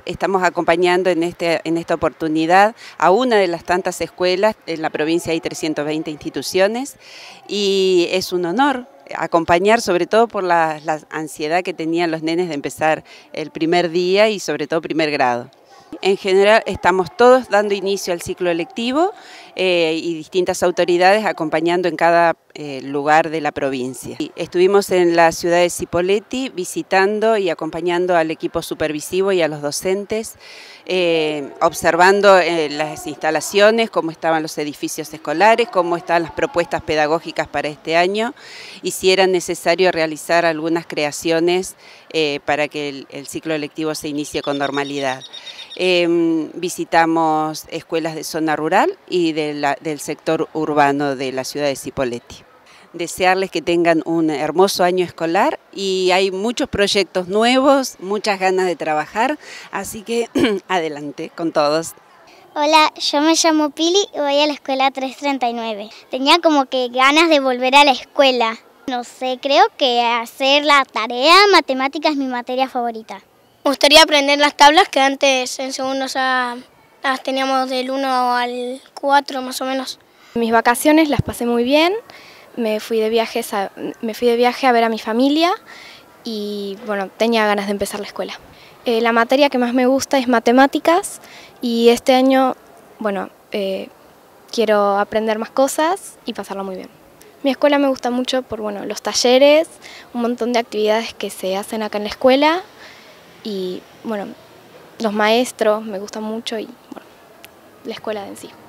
Estamos acompañando en esta oportunidad a una de las tantas escuelas. En la provincia hay 320 instituciones y es un honor acompañar, sobre todo por la ansiedad que tenían los nenes de empezar el primer día y sobre todo primer grado. En general estamos todos dando inicio al ciclo lectivo y distintas autoridades acompañando en cada lugar de la provincia. Estuvimos en la ciudad de Cipolletti visitando y acompañando al equipo supervisivo y a los docentes, observando las instalaciones, cómo estaban los edificios escolares, cómo están las propuestas pedagógicas para este año y si era necesario realizar algunas creaciones para que el ciclo lectivo se inicie con normalidad. Visitamos escuelas de zona rural y del sector urbano de la ciudad de Cipolletti. Desearles que tengan un hermoso año escolar y hay muchos proyectos nuevos, muchas ganas de trabajar, así que adelante con todos. Hola, yo me llamo Pili y voy a la escuela 339. Tenía como que ganas de volver a la escuela. No sé, creo que hacer la tarea, matemáticas es mi materia favorita. Me gustaría aprender las tablas que antes en segundos las teníamos del 1 al 4 más o menos. Mis vacaciones las pasé muy bien, me fui de viaje a ver a mi familia y bueno, tenía ganas de empezar la escuela. La materia que más me gusta es matemáticas y este año, bueno, quiero aprender más cosas y pasarla muy bien. Mi escuela me gusta mucho por los talleres, un montón de actividades que se hacen acá en la escuela. Y bueno, los maestros me gustan mucho y bueno, la escuela en sí.